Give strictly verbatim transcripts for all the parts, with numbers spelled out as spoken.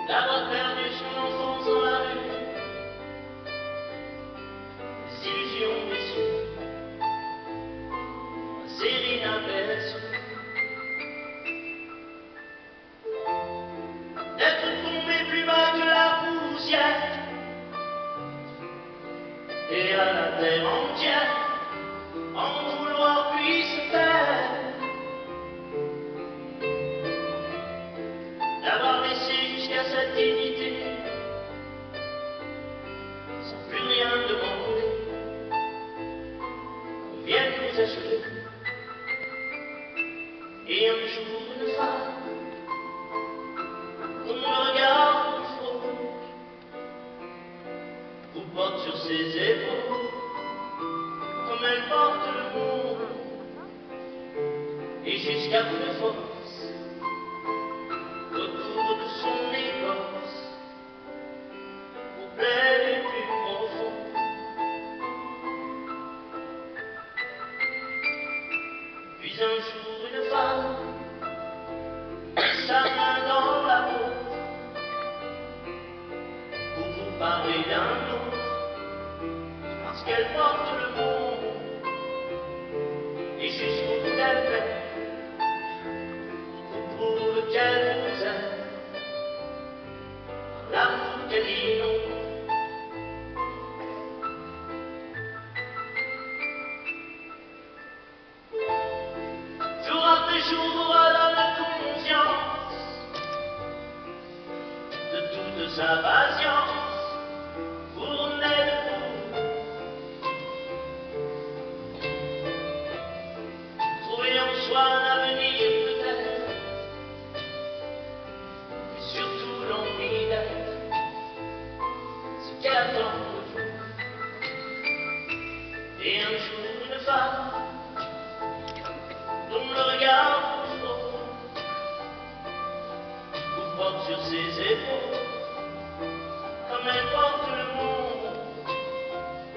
d'avoir perdu son enfance dans la rue, des illusions déçues, ma série d'aperçus, d'être tombé plus bas que la poussière, et à la terre entière, en vouloir puis se taire, d'avoir laissé jusqu'à sa dignité, sans plus rien demander, qu'on vienne nous acheter. Et un jour une femme, qu'on me regarde frôle, vous porte sur ses épaules, comme elle porte le monde, et jusqu'à bout de force, autour de son écorce, aux plaies les plus profondes. Puis un jour une femme, sa main dans la vôtre, pour vous parler d'un autre, parce qu'elle porte le monde, et jusqu'au bout d'elle fait, pour lequel vous êtes, par l'amour qu'elle inonde. Jour après jour, elle a conscience de toute sa patience, fournée de vous. Trouver en soi un avenir peut-être, mais surtout l'envie d'être ce qu'elle attend de vous. Et un jour une femme, dont le regard vous frôle, vous porte sur ses épaules, comme elle porte le monde,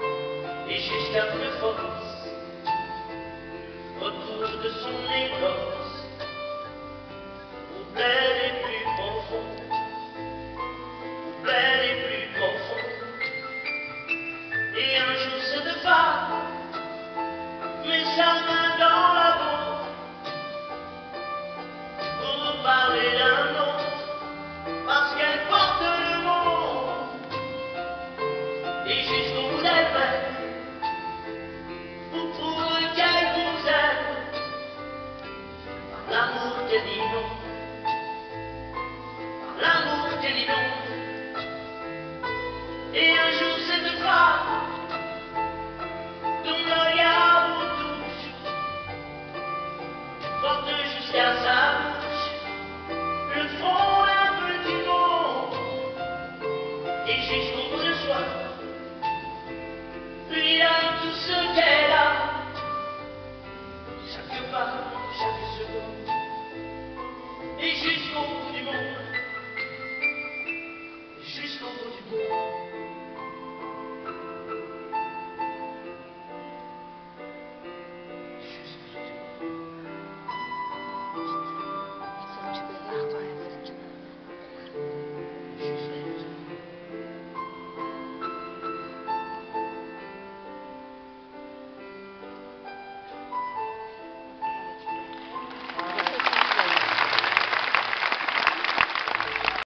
et jusqu'à plus force, autour de son écorce,